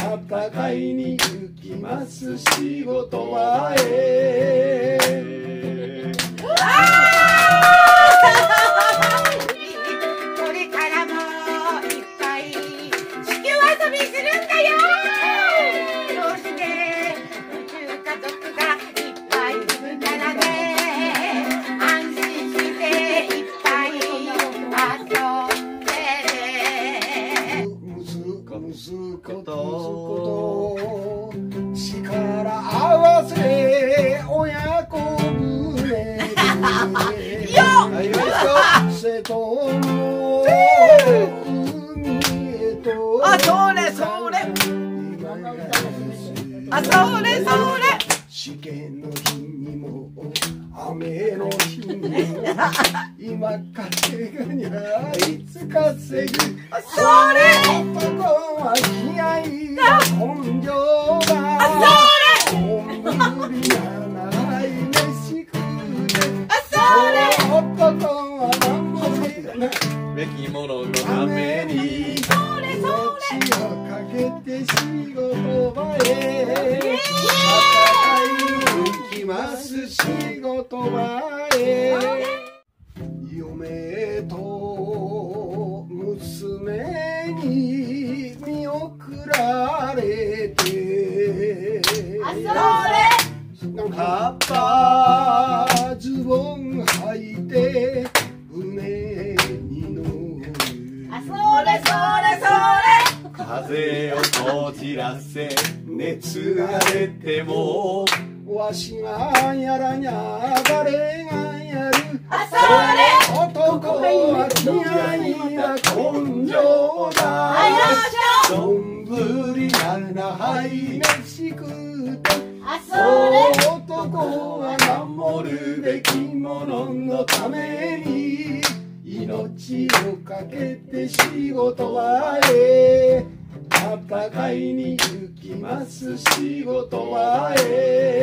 戦いに行きます仕事場へ。 これからもいっぱい地球遊びするんだよ。そして宇宙家族がいっぱいいるからね、安心していっぱい遊んでね。 息子と力合わせ親子船で瀬戸の海へと。 あ、それそれ。あ、それそれ。 試験の日にも雨の日にも今稼ぐにはいつ稼ぐ。 それ。 男は気合いだ根性だ。 あ、それ。 コンビニやない飯食うて。 あ、それ。 男は何もせないべきもののためにそれそれ。 命をかけて仕事場へ。行きます仕事場へ。嫁と娘に見送られて。 あ、それ。 カッパズボン履いて船に乗る。 あ、それそれそれ。 風をこじらせ熱が出てもわしがやらにゃ誰がやる。 あ、それ。 男は気合いだ根性だ。 あ、よっしゃ。 どんぶりなはい飯食うて。 あ、それ。 男は守るべきもののために命をかけて仕事場へ。戦いに行きます仕事場へ。